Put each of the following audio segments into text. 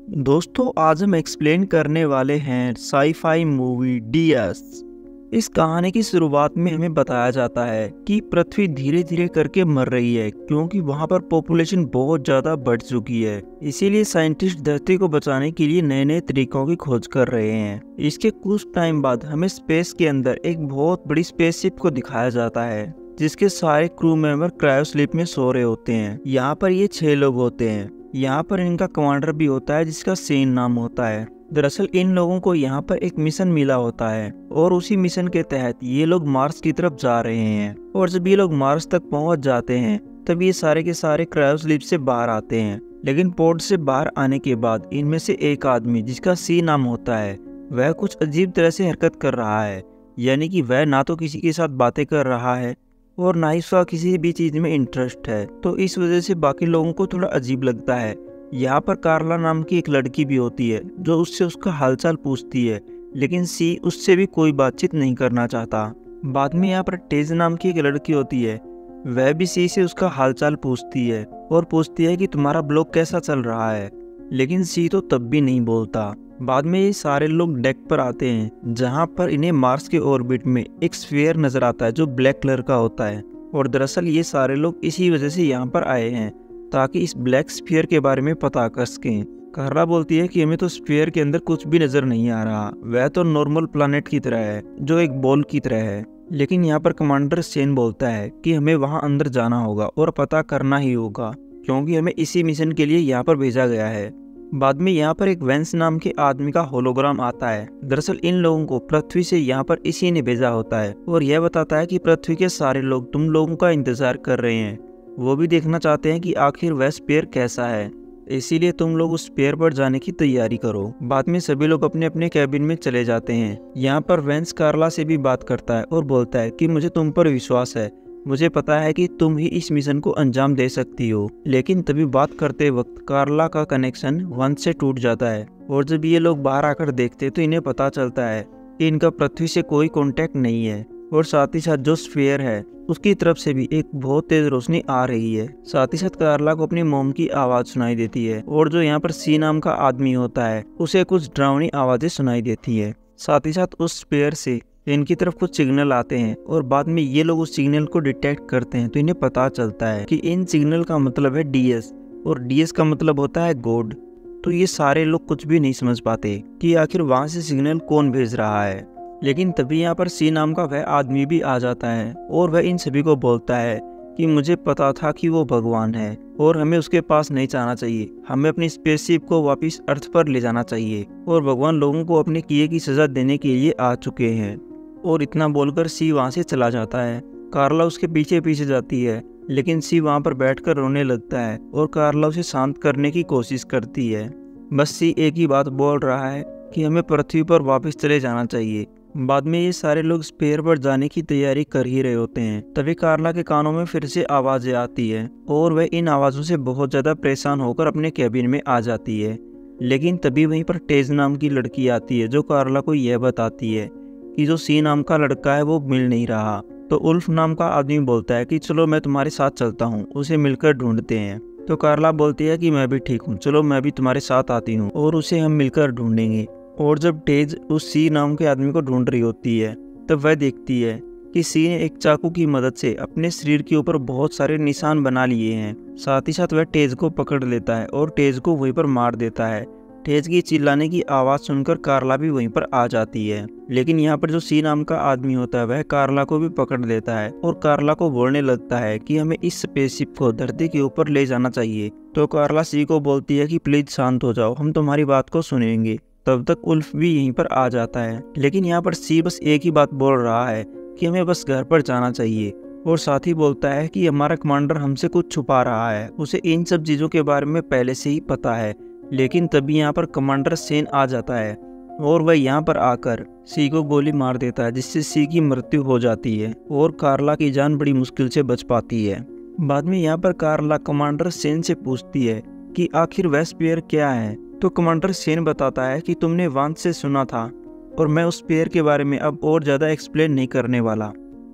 दोस्तों आज हम एक्सप्लेन करने वाले हैं साई-फाई मूवी डीएस। इस कहानी की शुरुआत में हमें बताया जाता है कि पृथ्वी धीरे धीरे करके मर रही है क्योंकि वहां पर पॉपुलेशन बहुत ज़्यादा बढ़ चुकी है। इसीलिए साइंटिस्ट धरती को बचाने के लिए नए नए तरीकों की खोज कर रहे हैं। इसके कुछ टाइम बाद हमें स्पेस के अंदर एक बहुत बड़ी स्पेसशिप को दिखाया जाता है जिसके सारे क्रू मेंबर क्रायो स्लीप में सो रहे होते हैं। यहाँ पर ये 6 लोग होते हैं। यहाँ पर इनका कमांडर भी होता है जिसका सेन नाम होता है। दरअसल इन लोगों को यहाँ पर एक मिशन मिला होता है और उसी मिशन के तहत ये लोग मार्स की तरफ जा रहे हैं। और जब ये लोग मार्स तक पहुँच जाते हैं तब ये सारे के सारे क्रायो स्लीप से बाहर आते हैं। लेकिन पोर्ट से बाहर आने के बाद इनमें से एक आदमी जिसका सी नाम होता है वह कुछ अजीब तरह से हरकत कर रहा है। यानी कि वह ना तो किसी के साथ बातें कर रहा है और ना ही उसका किसी भी चीज़ में इंटरेस्ट है। तो इस वजह से बाकी लोगों को थोड़ा अजीब लगता है। यहाँ पर कार्ला नाम की एक लड़की भी होती है जो उससे उसका हालचाल पूछती है, लेकिन सी उससे भी कोई बातचीत नहीं करना चाहता। बाद में यहाँ पर टेज नाम की एक लड़की होती है, वह भी सी से उसका हालचाल पूछती है और पूछती है कि तुम्हारा ब्लॉग कैसा चल रहा है, लेकिन सी तो तब भी नहीं बोलता। बाद में ये सारे लोग डेक पर आते हैं जहां पर इन्हें मार्स के ऑर्बिट में एक स्फीयर नजर आता है जो ब्लैक कलर का होता है। और दरअसल ये सारे लोग इसी वजह से यहाँ पर आए हैं ताकि इस ब्लैक स्फीयर के बारे में पता कर सकें। कार्ला बोलती है कि हमें तो स्फीयर के अंदर कुछ भी नजर नहीं आ रहा, वह तो नॉर्मल प्लैनेट की तरह है जो एक बॉल की तरह है। लेकिन यहाँ पर कमांडर सेन बोलता है कि हमें वहाँ अंदर जाना होगा और पता करना ही होगा क्योंकि हमें इसी मिशन के लिए यहाँ पर भेजा गया है। बाद में यहाँ पर एक वेंस नाम के आदमी का होलोग्राम आता है। दरअसल इन लोगों को पृथ्वी से यहाँ पर इसी ने भेजा होता है और यह बताता है कि पृथ्वी के सारे लोग तुम लोगों का इंतजार कर रहे हैं। वो भी देखना चाहते हैं कि आखिर वह स्पेयर कैसा है, इसीलिए तुम लोग उस स्पेयर पर जाने की तैयारी करो। बाद में सभी लोग अपने अपने कैबिन में चले जाते हैं। यहाँ पर वेंस कार्ला से भी बात करता है और बोलता है कि मुझे तुम पर विश्वास है, मुझे पता है कि तुम ही इस मिशन को अंजाम दे सकती हो। लेकिन तभी बात करते वक्त कार्ला का कनेक्शन वंश से टूट जाता है और जब ये लोग बाहर आकर देखते तो इन्हें पता चलता है कि इनका पृथ्वी से कोई कांटेक्ट नहीं है और साथ ही साथ जो स्फीयर है उसकी तरफ से भी एक बहुत तेज रोशनी आ रही है। साथ ही साथ कार्ला को अपनी मोम की आवाज सुनाई देती है और जो यहाँ पर सी नाम का आदमी होता है उसे कुछ डरावनी आवाजें सुनाई देती है। साथ ही साथ उस स्फीयर से इनकी तरफ कुछ सिग्नल आते हैं और बाद में ये लोग उस सिग्नल को डिटेक्ट करते हैं तो इन्हें पता चलता है कि इन सिग्नल का मतलब है डीएस और डीएस का मतलब होता है गॉड। तो ये सारे लोग कुछ भी नहीं समझ पाते कि आखिर वहां से सिग्नल कौन भेज रहा है। लेकिन तभी यहाँ पर सी नाम का वह आदमी भी आ जाता है और वह इन सभी को बोलता है कि मुझे पता था कि वो भगवान है और हमें उसके पास नहीं जाना चाहिए, हमें अपनी स्पेसशिप को वापस अर्थ पर ले जाना चाहिए और भगवान लोगों को अपने किए की सजा देने के लिए आ चुके हैं। और इतना बोलकर सी वहाँ से चला जाता है। कार्ला उसके पीछे पीछे जाती है लेकिन सी वहाँ पर बैठकर रोने लगता है और कार्ला उसे शांत करने की कोशिश करती है। बस सी एक ही बात बोल रहा है कि हमें पृथ्वी पर वापस चले जाना चाहिए। बाद में ये सारे लोग स्पेयर पर जाने की तैयारी कर ही रहे होते हैं। तभी कार्ला के कानों में फिर से आवाजें आती है और वह इन आवाज़ों से बहुत ज़्यादा परेशान होकर अपने कैबिन में आ जाती है। लेकिन तभी वहीं पर टेज नाम की लड़की आती है जो कार्ला को यह बताती है कि जो सी नाम का लड़का है वो मिल नहीं रहा। तो उल्फ नाम का आदमी बोलता है कि चलो मैं तुम्हारे साथ चलता हूँ, उसे मिलकर ढूंढते हैं। तो कार्ला बोलती है कि मैं भी ठीक हूँ, चलो मैं भी तुम्हारे साथ आती हूँ और उसे हम मिलकर ढूंढेंगे। और जब टेज उस सी नाम के आदमी को ढूंढ रही होती है तब वह देखती है कि सी ने एक चाकू की मदद से अपने शरीर के ऊपर बहुत सारे निशान बना लिए हैं। साथ ही साथ वह टेज को पकड़ लेता है और टेज को वहीं पर मार देता है। टेज की चिल्लाने की आवाज़ सुनकर कार्ला भी वहीं पर आ जाती है। लेकिन यहाँ पर जो सी नाम का आदमी होता है वह कार्ला को भी पकड़ लेता है और कार्ला को बोलने लगता है कि हमें इस स्पेसशिप को धरती के ऊपर ले जाना चाहिए। तो कार्ला सी को बोलती है कि प्लीज शांत हो जाओ, हम तुम्हारी बात को सुनेंगे। तब तक उल्फ भी यहीं पर आ जाता है। लेकिन यहाँ पर सी बस एक ही बात बोल रहा है कि हमें बस घर पर जाना चाहिए और साथ ही बोलता है कि हमारा कमांडर हमसे कुछ छुपा रहा है, उसे इन सब चीज़ों के बारे में पहले से ही पता है। लेकिन तभी यहाँ पर कमांडर सेन आ जाता है और वह यहाँ पर आकर सी को गोली मार देता है जिससे सी की मृत्यु हो जाती है और कार्ला की जान बड़ी मुश्किल से बच पाती है। बाद में यहाँ पर कार्ला कमांडर सेन से पूछती है कि आखिर वह स्पेयर क्या है। तो कमांडर सेन बताता है कि तुमने वांस से सुना था और मैं उस स्पेयर के बारे में अब और ज़्यादा एक्सप्लेन नहीं करने वाला।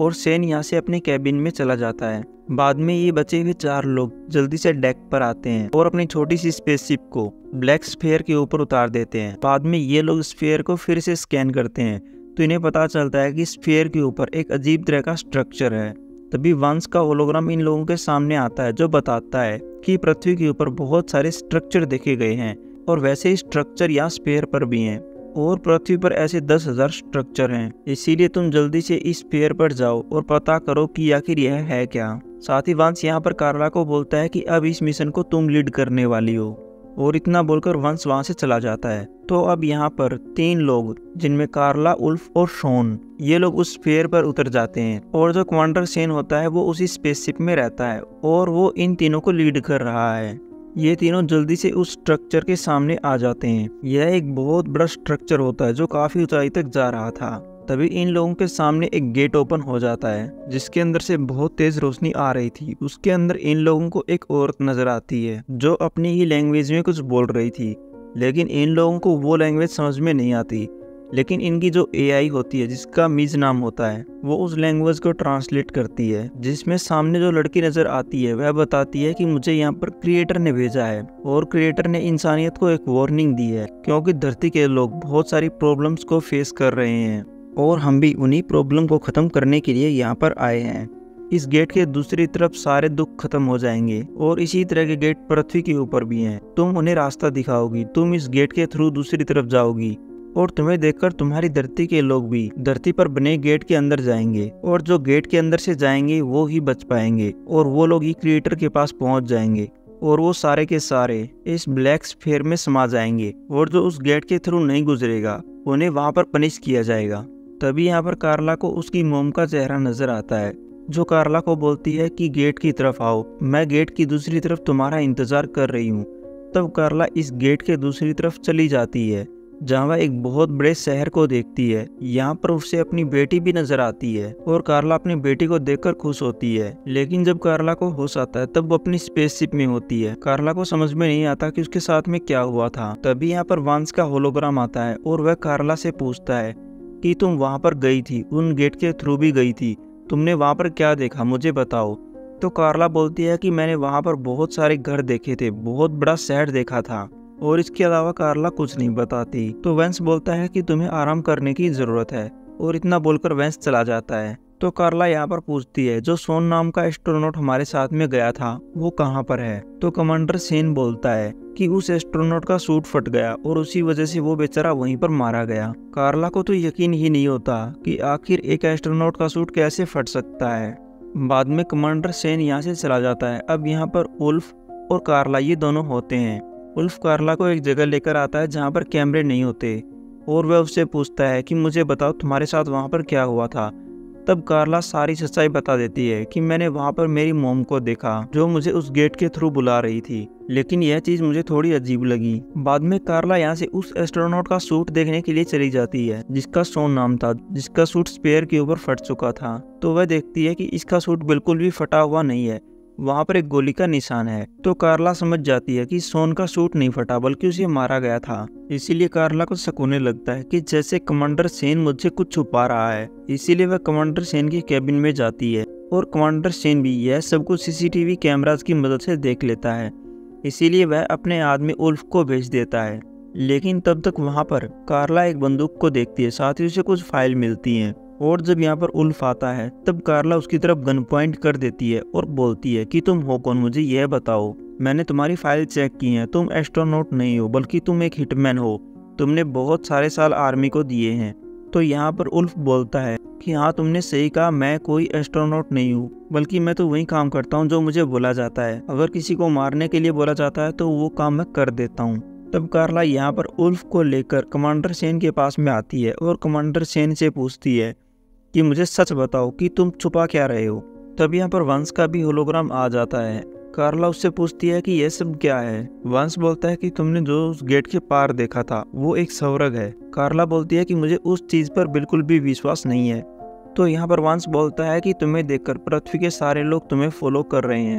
और सेन यहाँ से अपने कैबिन में चला जाता है। बाद में ये बचे हुए 4 लोग जल्दी से डेक पर आते हैं और अपनी छोटी सी स्पेसशिप को ब्लैक स्फीयर के ऊपर उतार देते हैं। बाद में ये लोग स्फीयर को फिर से स्कैन करते हैं तो इन्हें पता चलता है कि स्फीयर के ऊपर एक अजीब तरह का स्ट्रक्चर है। तभी वंस का होलोग्राम इन लोगों के सामने आता है जो बताता है कि पृथ्वी के ऊपर बहुत सारे स्ट्रक्चर देखे गए हैं और वैसे ही स्ट्रक्चर यहाँ स्फीयर पर भी हैं और पृथ्वी पर ऐसे 10,000 स्ट्रक्चर हैं। इसीलिए तुम जल्दी से इस स्फीयर पर जाओ और पता करो कि आखिर यह है क्या। साथ ही वंस यहाँ पर कार्ला को बोलता है कि अब इस मिशन को तुम लीड करने वाली हो और इतना बोलकर वंस वहां से चला जाता है। तो अब यहाँ पर 3 लोग जिनमें कार्ला, उल्फ और शॉन, ये लोग उस स्फीयर पर उतर जाते हैं और जो कमांडर सेन होता है वो उसी स्पेसशिप में रहता है और वो इन तीनों को लीड कर रहा है। ये तीनों जल्दी से उस स्ट्रक्चर के सामने आ जाते हैं। यह एक बहुत बड़ा स्ट्रक्चर होता है जो काफी ऊंचाई तक जा रहा था। तभी इन लोगों के सामने एक गेट ओपन हो जाता है जिसके अंदर से बहुत तेज रोशनी आ रही थी। उसके अंदर इन लोगों को एक औरत नजर आती है जो अपनी ही लैंग्वेज में कुछ बोल रही थी, लेकिन इन लोगों को वो लैंग्वेज समझ में नहीं आती। लेकिन इनकी जो एआई होती है जिसका मीज नाम होता है वो उस लैंग्वेज को ट्रांसलेट करती है, जिसमें सामने जो लड़की नजर आती है वह बताती है कि मुझे यहाँ पर क्रिएटर ने भेजा है और क्रिएटर ने इंसानियत को एक वार्निंग दी है क्योंकि धरती के लोग बहुत सारी प्रॉब्लम्स को फेस कर रहे हैं और हम भी उन्हीं प्रॉब्लम को ख़त्म करने के लिए यहाँ पर आए हैं। इस गेट के दूसरी तरफ सारे दुख खत्म हो जाएंगे और इसी तरह के गेट पृथ्वी के ऊपर भी हैं। तुम उन्हें रास्ता दिखाओगी, तुम इस गेट के थ्रू दूसरी तरफ जाओगी और तुम्हें देखकर तुम्हारी धरती के लोग भी धरती पर बने गेट के अंदर जाएंगे और जो गेट के अंदर से जाएंगे वो ही बच पाएंगे और वो लोग ही क्रिएटर के पास पहुंच जाएंगे और वो सारे के सारे इस ब्लैक स्फीयर में समा जाएंगे और जो उस गेट के थ्रू नहीं गुजरेगा उन्हें वहां पर पनिश किया जाएगा। तभी यहाँ पर कार्ला को उसकी मोम का चेहरा नजर आता है जो कार्ला को बोलती है कि गेट की तरफ आओ, मैं गेट की दूसरी तरफ तुम्हारा इंतजार कर रही हूँ। तब कार्ला इस गेट के दूसरी तरफ चली जाती है जहाँ वह एक बहुत बड़े शहर को देखती है। यहाँ पर उसे अपनी बेटी भी नजर आती है और कार्ला अपनी बेटी को देखकर खुश होती है। लेकिन जब कार्ला को होश आता है तब वो अपनी स्पेसशिप में होती है। कार्ला को समझ में नहीं आता कि उसके साथ में क्या हुआ था। तभी यहाँ पर वांस का होलोग्राम आता है और वह कार्ला से पूछता है कि तुम वहां पर गई थी, उन गेट के थ्रू भी गई थी, तुमने वहां पर क्या देखा मुझे बताओ। तो कार्ला बोलती है कि मैंने वहां पर बहुत सारे घर देखे थे, बहुत बड़ा शहर देखा था और इसके अलावा कार्ला कुछ नहीं बताती। तो वेंस बोलता है कि तुम्हें आराम करने की जरूरत है और इतना बोलकर वेंस चला जाता है। तो कार्ला यहाँ पर पूछती है जो सोन नाम का एस्ट्रोनॉट हमारे साथ में गया था वो कहाँ पर है। तो कमांडर सेन बोलता है कि उस एस्ट्रोनॉट का सूट फट गया और उसी वजह से वो बेचारा वहीं पर मारा गया। कार्ला को तो यकीन ही नहीं होता कि आखिर एक एस्ट्रोनॉट का सूट कैसे फट सकता है। बाद में कमांडर सेन यहाँ से चला जाता है। अब यहाँ पर उल्फ और कार्ला ये दोनों होते हैं। उल्फ कार्ला को एक जगह लेकर आता है जहाँ पर कैमरे नहीं होते और वह उससे पूछता है कि मुझे बताओ तुम्हारे साथ वहाँ पर क्या हुआ था। तब कार्ला सारी सच्चाई बता देती है कि मैंने वहाँ पर मेरी मॉम को देखा जो मुझे उस गेट के थ्रू बुला रही थी, लेकिन यह चीज़ मुझे थोड़ी अजीब लगी। बाद में कार्ला यहाँ से उस एस्ट्रोनॉट का सूट देखने के लिए चली जाती है जिसका सोन नाम था, जिसका सूट स्पेयर के ऊपर फट चुका था। तो वह देखती है कि इसका सूट बिल्कुल भी फटा हुआ नहीं है, वहाँ पर एक गोली का निशान है। तो कार्ला समझ जाती है कि सोन का सूट नहीं फटा बल्कि उसे मारा गया था। इसीलिए कार्ला को शक होने लगता है कि जैसे कमांडर सेन मुझसे कुछ छुपा रहा है। इसीलिए वह कमांडर सेन के कैबिन में जाती है और कमांडर सेन भी यह सब कुछ सीसीटीवी कैमरास की मदद से देख लेता है। इसीलिए वह अपने आदमी उल्फ को भेज देता है। लेकिन तब तक वहाँ पर कार्ला एक बंदूक को देखती है, साथ ही उसे कुछ फाइल मिलती हैं और जब यहाँ पर उल्फ आता है तब कार्ला उसकी तरफ गन पॉइंट कर देती है और बोलती है कि तुम हो कौन, मुझे यह बताओ। मैंने तुम्हारी फाइल चेक की है, तुम एस्ट्रोनॉट नहीं हो बल्कि तुम एक हिटमैन हो, तुमने बहुत सारे साल आर्मी को दिए हैं। तो यहाँ पर उल्फ बोलता है कि हाँ तुमने सही कहा, मैं कोई एस्ट्रोनॉट नहीं हूँ बल्कि मैं तो वही काम करता हूँ जो मुझे बोला जाता है। अगर किसी को मारने के लिए बोला जाता है तो वो काम मैं कर देता हूँ। तब कार्ला यहाँ पर उल्फ को लेकर कमांडर सेन के पास में आती है और कमांडर सेन से पूछती है कि मुझे सच बताओ कि तुम छुपा क्या रहे हो। तब यहाँ पर वंश का भी होलोग्राम आ जाता है। कार्ला उससे पूछती है कि यह सब क्या है। वंश बोलता है कि तुमने जो उस गेट के पार देखा था वो एक स्वर्ग है। कार्ला बोलती है कि मुझे उस चीज पर बिल्कुल भी विश्वास नहीं है। तो यहाँ पर वंश बोलता है कि तुम्हें देखकर पृथ्वी के सारे लोग तुम्हें फॉलो कर रहे हैं,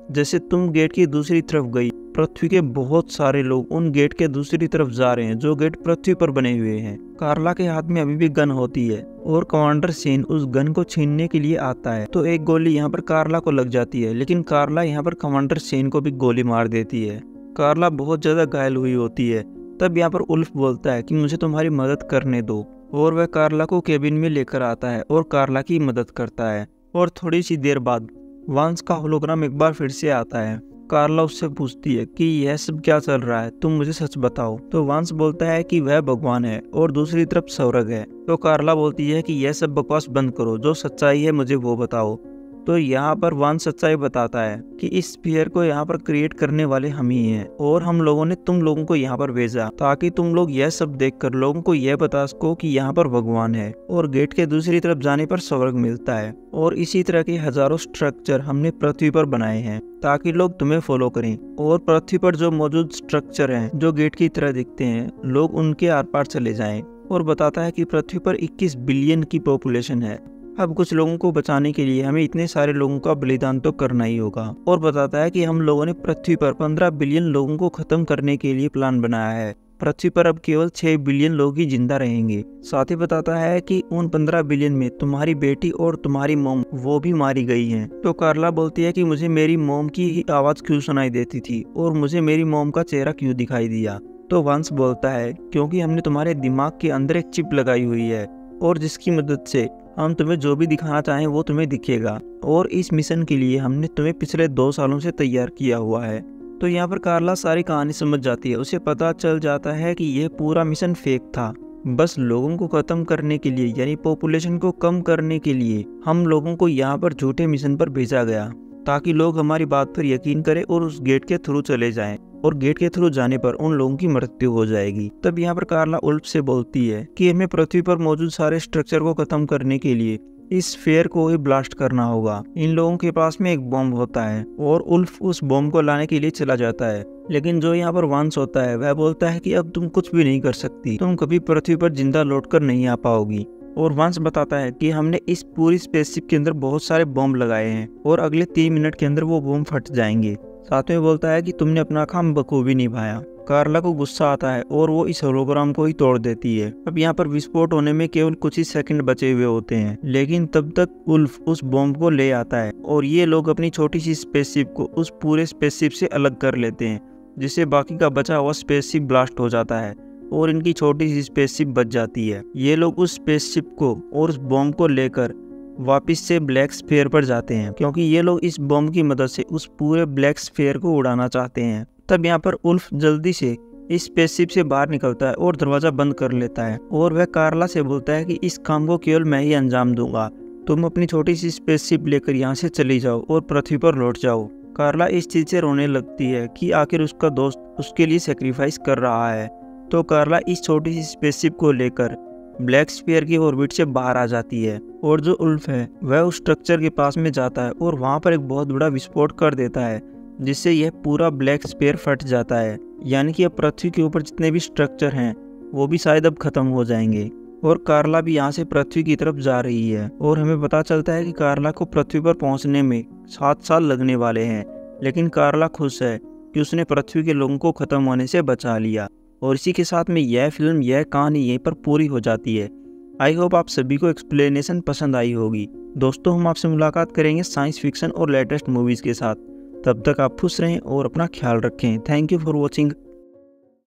जैसे तुम गेट की दूसरी तरफ गई, पृथ्वी के बहुत सारे लोग उन गेट के दूसरी तरफ जा रहे हैं जो गेट पृथ्वी पर बने हुए हैं। कार्ला के हाथ में अभी भी गन होती है और कमांडर शेन उस गन को छीनने के लिए आता है तो एक गोली यहाँ पर कार्ला को लग जाती है, लेकिन कार्ला यहाँ पर कमांडर शेन को भी गोली मार देती है। कार्ला बहुत ज्यादा घायल हुई होती है। तब यहाँ पर उल्फ बोलता है कि मुझे तुम्हारी मदद करने दो, और वह कार्ला को केबिन में लेकर आता है और कार्ला की मदद करता है। और थोड़ी सी देर बाद वांस का होलोग्राम एक बार फिर से आता है। कार्ला उससे पूछती है कि यह सब क्या चल रहा है, तुम मुझे सच बताओ। तो वांस बोलता है कि वह भगवान है और दूसरी तरफ स्वर्ग है। तो कार्ला बोलती है कि यह सब बकवास बंद करो, जो सच्चाई है मुझे वो बताओ। तो यहाँ पर वांस सच्चाई बताता है कि इस स्फीयर को यहाँ पर क्रिएट करने वाले हम ही हैं और हम लोगों ने तुम लोगों को यहाँ पर भेजा ताकि तुम लोग यह सब देखकर लोगों को यह बता सको कि यहाँ पर भगवान है और गेट के दूसरी तरफ जाने पर स्वर्ग मिलता है। और इसी तरह के हजारों स्ट्रक्चर हमने पृथ्वी पर बनाए हैं ताकि लोग तुम्हें फॉलो करें, और पृथ्वी पर जो मौजूद स्ट्रक्चर हैं जो गेट की तरह दिखते हैं लोग उनके आर पार चले जाएं। और बताता है कि पृथ्वी पर 21 बिलियन की पॉपुलेशन है। अब कुछ लोगों को बचाने के लिए हमें इतने सारे लोगों का बलिदान तो करना ही होगा। और बताता है कि हम लोगों ने पृथ्वी पर 15 बिलियन लोगों को खत्म करने के लिए प्लान बनाया है। पृथ्वी पर अब केवल 6 बिलियन लोग ही जिंदा रहेंगे। साथ ही बताता है कि उन 15 बिलियन में तुम्हारी बेटी और तुम्हारी मोम वो भी मारी गई हैं। तो कार्ला बोलती है कि मुझे मेरी मोम की ही आवाज क्यों सुनाई देती थी और मुझे मेरी मोम का चेहरा क्यों दिखाई दिया। तो वांस बोलता है क्योंकि हमने तुम्हारे दिमाग के अंदर एक चिप लगाई हुई है और जिसकी मदद से हम तुम्हें जो भी दिखाना चाहें वो तुम्हें दिखेगा, और इस मिशन के लिए हमने तुम्हें पिछले 2 सालों से तैयार किया हुआ है। तो यहाँ पर कार्ला सारी कहानी समझ जाती है। उसे पता चल जाता है कि यह पूरा मिशन फेक था, बस लोगों को खत्म करने के लिए यानी पॉपुलेशन को कम करने के लिए हम लोगों को यहाँ पर झूठे मिशन पर भेजा गया ताकि लोग हमारी बात पर यकीन करें और उस गेट के थ्रू चले जाएं, और गेट के थ्रू जाने पर उन लोगों की मृत्यु हो जाएगी। तब यहाँ पर कार्ला उल्फ से बोलती है कि हमें पृथ्वी पर मौजूद सारे स्ट्रक्चर को खत्म करने के लिए इस फेयर को ही ब्लास्ट करना होगा। इन लोगों के पास में एक बॉम्ब होता है और उल्फ उस बॉम्ब को लाने के लिए चला जाता है, लेकिन जो यहाँ पर वांस होता है वह बोलता है कि अब तुम कुछ भी नहीं कर सकती, तुम कभी पृथ्वी पर जिंदा लौटकर नहीं आ पाओगी। और वांस बताता है कि हमने इस पूरी स्पेसशिप के अंदर बहुत सारे बॉम्ब लगाए हैं और अगले 3 मिनट के अंदर वो बॉम्ब फट जाएंगे। साथ में बोलता है कि तुमने अपना काम बखूबी निभाया। कार्ला को गुस्सा आता है और वो इस होलोग्राम को ही तोड़ देती है। अब यहाँ पर विस्फोट होने में केवल कुछ ही सेकंड बचे हुए होते हैं, लेकिन तब तक उल्फ उस बॉम्ब को ले आता है और ये लोग अपनी छोटी सी स्पेसशिप को उस पूरे स्पेसशिप से अलग कर लेते हैं, जिससे बाकी का बचा हुआ स्पेसशिप ब्लास्ट हो जाता है और इनकी छोटी सी स्पेसशिप बच जाती है। ये लोग उस स्पेसशिप को और उस बॉम्ब को लेकर वापस से ब्लैक स्फीयर पर जाते हैं, क्योंकि ये लोग इस बॉम्ब की मदद से उस पूरे ब्लैक स्फीयर को उड़ाना चाहते हैं। तब यहाँ पर उल्फ जल्दी से इस स्पेसशिप से बाहर निकलता है और दरवाजा बंद कर लेता है, और वह कार्ला से बोलता है कि इस काम को केवल मैं ही अंजाम दूंगा, तुम अपनी छोटी सी स्पेसशिप लेकर यहाँ से चली जाओ और पृथ्वी पर लौट जाओ। कार्ला इस चीज से रोने लगती है कि आखिर उसका दोस्त उसके लिए सेक्रीफाइस कर रहा है। तो कार्ला इस छोटी सी स्पेसशिप को लेकर ब्लैक स्फीयर की ऑर्बिट से बाहर आ जाती है, और जो उल्फ है वह उस स्ट्रक्चर के पास में जाता है और वहां पर एक बहुत बड़ा विस्फोट कर देता है, जिससे यह पूरा ब्लैक स्फीयर फट जाता है। यानी कि अब पृथ्वी के ऊपर जितने भी स्ट्रक्चर हैं वो भी शायद अब खत्म हो जाएंगे। और कार्ला भी यहाँ से पृथ्वी की तरफ जा रही है, और हमें पता चलता है कि कार्ला को पृथ्वी पर पहुंचने में 7 साल लगने वाले हैं, लेकिन कार्ला खुश है कि उसने पृथ्वी के लोगों को खत्म होने से बचा लिया। और इसी के साथ में यह फिल्म, यह कहानी यहीं पर पूरी हो जाती है। आई होप आप सभी को एक्सप्लेनेशन पसंद आई होगी। दोस्तों, हम आपसे मुलाकात करेंगे साइंस फिक्शन और लेटेस्ट मूवीज़ के साथ। तब तक आप खुश रहें और अपना ख्याल रखें। Thank you for watching.